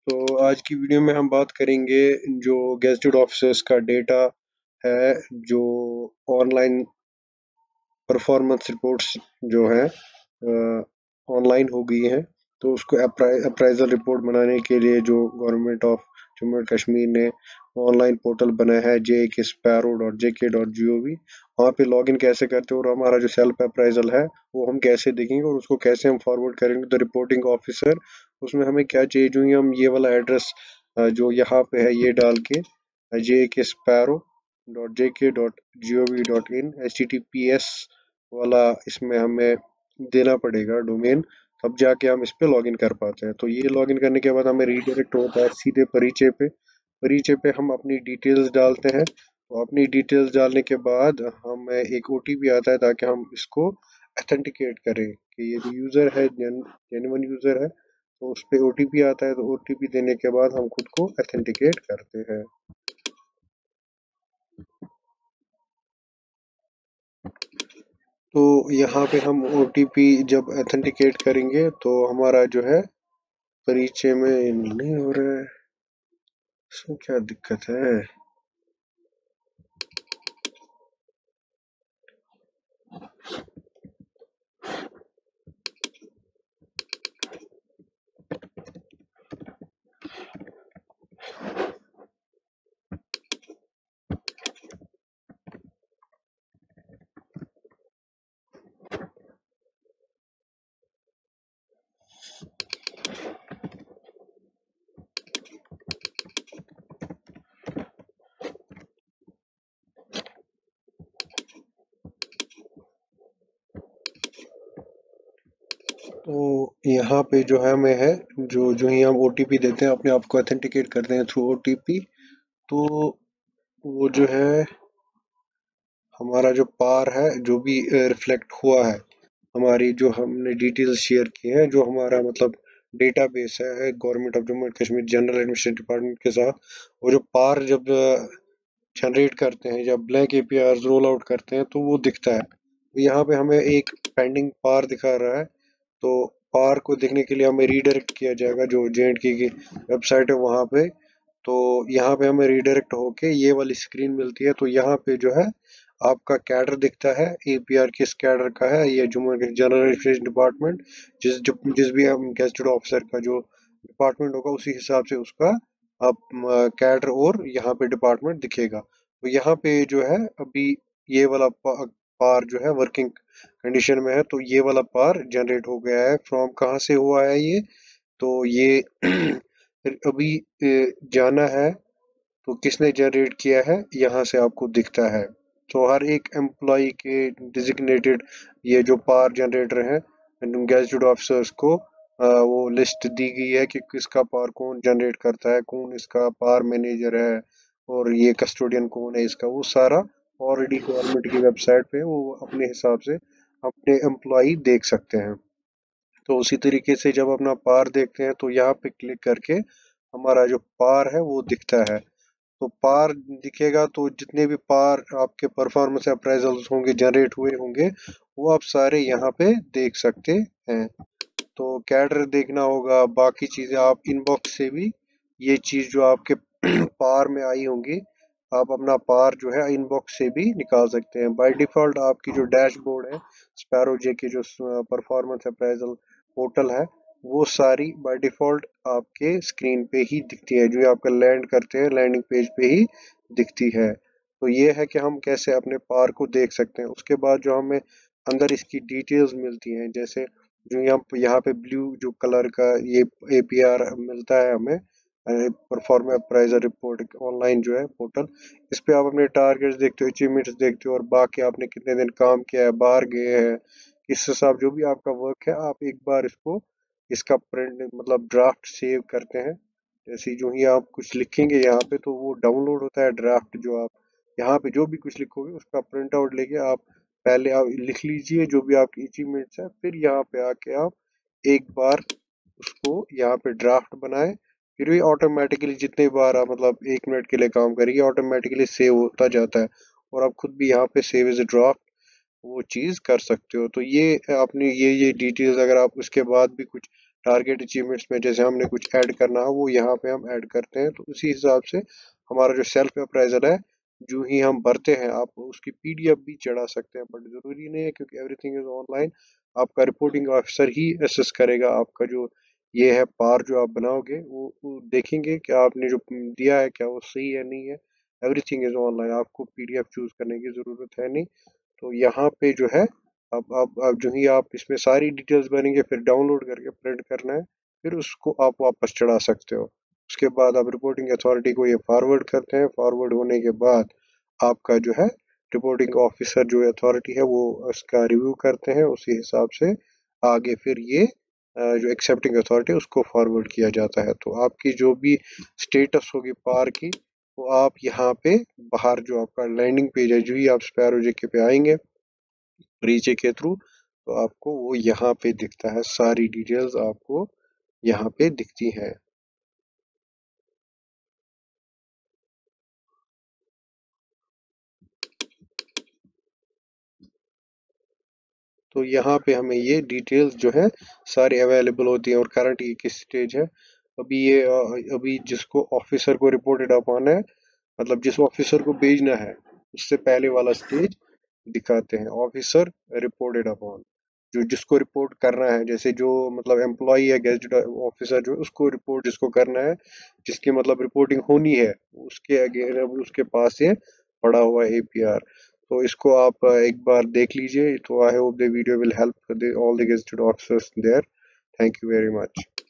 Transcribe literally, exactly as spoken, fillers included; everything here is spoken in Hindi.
तो आज की वीडियो में हम बात करेंगे जो गेजेटेड ऑफिसर्स का डेटा है, जो ऑनलाइन परफॉर्मेंस रिपोर्ट्स जो है ऑनलाइन हो गई हैं, तो उसको अप्राइजल रिपोर्ट बनाने के लिए जो government of Jammu and Kashmir ने ऑनलाइन पोर्टल बनाया है जे के sparrow dot J K dot G O we. वहाँ पे लॉगिन कैसे करते हैं और हमारा जो सेल्फ अप्राइजल है वो हम कैसे देखेंगे और उसको कैसे हम फॉरवर्ड करेंगे द रिपोर्टिंग ऑफिसर। उसमें हमें क्या चाहिए, जो हम ये वाला एड्रेस जो यहाँ पे है ये डाल के जे के sparrow dot J K dot G O V dot in H T T P S वाला इसमें हमें देना पड़ेगा डोमेन, तब जाके हम इस पे लॉगिन कर पाते हैं। तो ये लॉगिन करने के बाद हमें रीडायरेक्ट होता है सीधे परिचय पे। परिचय पे हम अपनी डिटेल्स डालते हैं। तो अपनी डिटेल्स डालने के बाद हमें एक ओ टी पी आता है ताकि हम इसको अथेंटिकेट करें कि ये जो यूज़र है जेन्युइन यूज़र है। तो उस पे ओ टी पी आता है, तो ओ टी पी देने के बाद हम खुद को अथेंटिकेट करते हैं। तो यहाँ पे हम ओ टी पी जब अथेंटिकेट करेंगे तो हमारा जो है परिचय में नहीं हो रहा है, इसमें क्या दिक्कत है। तो यहाँ पे जो है हमें है जो जो ही हम ओ टी पी देते हैं, अपने आप को अथेंटिकेट करते हैं थ्रू ओ टी पी। तो वो जो है हमारा जो पार है जो भी रिफ्लेक्ट हुआ है, हमारी जो हमने डिटेल्स शेयर की हैं, जो हमारा मतलब डेटाबेस है government of Jammu and Kashmir general administration department के साथ, वो जो पार जब जनरेट करते हैं, जब blank A P R roll out करते हैं तो वो दिखता है। तो यहाँ पे हमें एक पेंडिंग पार दिखा रहा है। तो पार को देखने के लिए हमें रीडायरेक्ट किया जाएगा जो जे एंड के की वेबसाइट है वहाँ पे। तो यहाँ पे हमें रीडायरेक्ट होके ये वाली स्क्रीन मिलती है। तो यहाँ पे जो है आपका कैडर दिखता है, एपीआर किस कैडर का है, ये Jammu and general administration department, जिस जो, जिस भी हम गेजेटेड ऑफिसर का जो डिपार्टमेंट होगा उसी हिसाब से उसका आप कैडर और यहाँ पे डिपार्टमेंट दिखेगा। तो यहाँ पे जो है अभी ये वाला पा, पार जो है वर्किंग कंडीशन में है। तो ये वाला पार जनरेट हो गया है। फ्रॉम कहाँ से हुआ है ये, तो ये अभी ए, जाना है तो किसने जनरेट किया है यहाँ से आपको दिखता है। तो हर एक एम्प्लॉय के डिजिग्नेटेड ये जो पावर जनरेटर हैं गैजेटेड ऑफिसर्स को अ, वो लिस्ट दी गई है कि किसका पावर कौन जनरेट करता है, कौन इसका पावर मैनेजर है और ये कस्टोडियन कौन है इसका, वो सारा ऑलरेडी गवर्नमेंट की वेबसाइट पे वो अपने हिसाब से अपने एम्प्लॉय देख सकते हैं। तो उसी तरीके से जब अपना पार देखते हैं तो यहाँ पे क्लिक करके हमारा जो पार है वो दिखता है। तो पार दिखेगा तो जितने भी पार आपके परफॉर्मेंस अप्राइजल्स होंगे जनरेट हुए होंगे वो आप सारे यहाँ पे देख सकते हैं। तो कैडर देखना होगा, बाकी चीज़ें आप इनबॉक्स से भी ये चीज़ जो आपके पार में आई होंगी आप अपना पार जो है इनबॉक्स से भी निकाल सकते हैं। बाय डिफॉल्ट आपकी जो डैशबोर्ड है स्पैरो जे की जो परफॉर्मेंस अप्राइजल पोर्टल है वो सारी बाय डिफॉल्ट आपके स्क्रीन पे ही दिखती है, जो आपका लैंड करते हैं लैंडिंग पेज पे ही दिखती है। तो ये है कि हम कैसे अपने पार को देख सकते हैं। उसके बाद जो हमें अंदर इसकी डिटेल्स मिलती हैं, जैसे जो यहाँ यहाँ पे ब्लू जो कलर का ये ए पी आर मिलता है हमें, परफॉर्म अप्राइजर रिपोर्ट ऑनलाइन जो है पोर्टल, इस पे आप अपने टारगेट्स देखते हो, अचीवमेंट्स देखते हो और बाकी आपने कितने दिन काम किया है, बाहर गए हैं, इस हिसाब जो भी आपका वर्क है आप एक बार इसको इसका प्रिंट मतलब ड्राफ्ट सेव करते हैं। जैसे जो ही आप कुछ लिखेंगे यहाँ पे तो वो डाउनलोड होता है ड्राफ्ट, जो आप यहाँ पे जो भी कुछ लिखोगे उसका प्रिंट आउट लेके आप पहले आप लिख लीजिए जो भी आपकी अचीवमेंट्स है, फिर यहाँ पे आके आप एक बार उसको यहाँ पे ड्राफ्ट बनाए। फिर भी ऑटोमेटिकली जितने बार आप मतलब एक मिनट के लिए काम करेंगे ऑटोमेटिकली सेव होता जाता है और आप खुद भी यहाँ पे सेव एज ए ड्राफ्ट वो चीज़ कर सकते हो। तो ये आपने ये ये डिटेल्स अगर आप उसके बाद भी कुछ टारगेट अचीवमेंट्स में जैसे हमने कुछ ऐड करना है वो यहाँ पे हम ऐड करते हैं, तो उसी हिसाब से हमारा जो सेल्फ अप्राइजल है जो ही हम भरते हैं, आप उसकी पीडीएफ भी चढ़ा सकते हैं, बट जरूरी नहीं है क्योंकि एवरीथिंग इज ऑनलाइन। आपका रिपोर्टिंग ऑफिसर ही असेस करेगा आपका जो ये है पार जो आप बनाओगे, वो, वो देखेंगे कि आपने जो दिया है क्या वो सही है नहीं है। एवरीथिंग इज ऑनलाइन, आपको पीडीएफ चूज करने की जरूरत है नहीं। तो यहाँ पे जो है अब अब अब जो ही आप इसमें सारी डिटेल्स भरेंगे, फिर डाउनलोड करके प्रिंट करना है, फिर उसको आप वापस चढ़ा सकते हो। उसके बाद आप रिपोर्टिंग अथॉरिटी को ये फॉरवर्ड करते हैं, फॉरवर्ड होने के बाद आपका जो है रिपोर्टिंग ऑफिसर जो अथॉरिटी है वो उसका रिव्यू करते हैं, उसी हिसाब से आगे फिर ये अ, जो एक्सेप्टिंग अथॉरिटी है उसको फॉरवर्ड किया जाता है। तो आपकी जो भी स्टेटस होगी पार की, वो आप यहाँ पे बाहर जो आपका लैंडिंग पेज है, जो ही आप स्पैरो जेके पे आएंगे रीचे के थ्रू, तो आपको वो यहाँ पे दिखता है, सारी डिटेल्स आपको यहाँ पे दिखती है। तो यहाँ पे हमें ये डिटेल्स जो है सारी अवेलेबल होती है और करंट ये किस स्टेज है। अभी ये अ, अभी जिसको ऑफिसर को रिपोर्टेड अपॉन है, मतलब जिस ऑफिसर को भेजना है उससे पहले वाला स्टेज दिखाते हैं, ऑफिसर रिपोर्टेड अपॉन। जो जिसको रिपोर्ट करना है, जैसे जो मतलब एम्प्लॉय है गेजेट ऑफिसर जो उसको रिपोर्ट जिसको करना है, जिसकी मतलब रिपोर्टिंग होनी है, उसके अगेन अब उसके पास ये पड़ा हुआ है एपीआर। तो इसको आप अ, एक बार देख लीजिए। तो I hope the video will help all the gazetted officers there. Thank you very much.